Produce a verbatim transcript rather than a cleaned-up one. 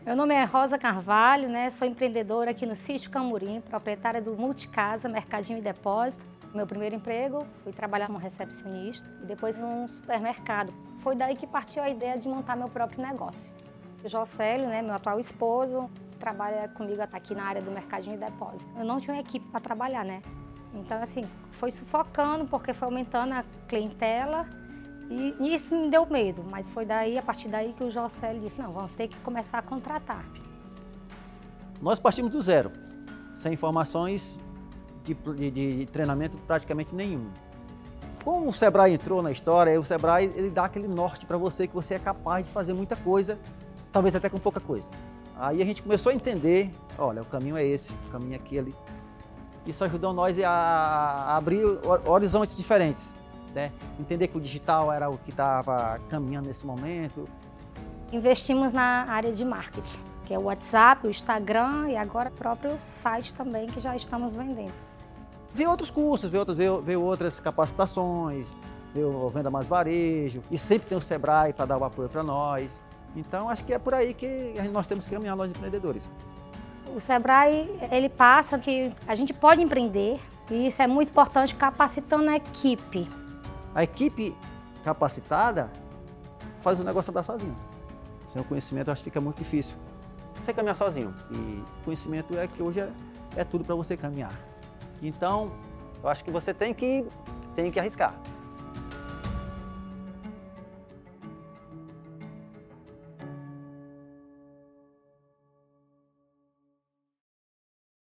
Meu nome é Rosa Carvalho, né? Sou empreendedora aqui no Sítio Camurim, proprietária do Multicasa, Mercadinho e Depósito. Meu primeiro emprego, fui trabalhar como recepcionista e depois num supermercado. Foi daí que partiu a ideia de montar meu próprio negócio. O Jocélio, né, meu atual esposo, trabalha comigo aqui na área do Mercadinho e Depósito. Eu não tinha uma equipe para trabalhar, né? Então, assim, foi sufocando porque foi aumentando a clientela. E isso me deu medo, mas foi daí, a partir daí que o Jocélio disse, não, vamos ter que começar a contratar. Nós partimos do zero, sem informações de, de, de treinamento praticamente nenhum. Como o Sebrae entrou na história, o Sebrae ele dá aquele norte para você que você é capaz de fazer muita coisa, talvez até com pouca coisa. Aí a gente começou a entender, olha, o caminho é esse, o caminho é aquele. Isso ajudou nós a, a abrir horizontes diferentes. Né? Entender que o digital era o que estava caminhando nesse momento. Investimos na área de marketing, que é o WhatsApp, o Instagram e agora o próprio site também, que já estamos vendendo. Ver outros cursos, ver, outros, ver, ver outras capacitações, ver o Venda Mais Varejo, e sempre tem o Sebrae para dar o apoio para nós. Então, acho que é por aí que nós temos que caminhar, nós empreendedores. O Sebrae, ele passa que a gente pode empreender, e isso é muito importante, capacitando a equipe. A equipe capacitada faz o negócio andar sozinho. Sem o conhecimento, eu acho que fica muito difícil você caminhar sozinho. E conhecimento é que hoje é, é tudo para você caminhar. Então, eu acho que você tem que, tem que arriscar.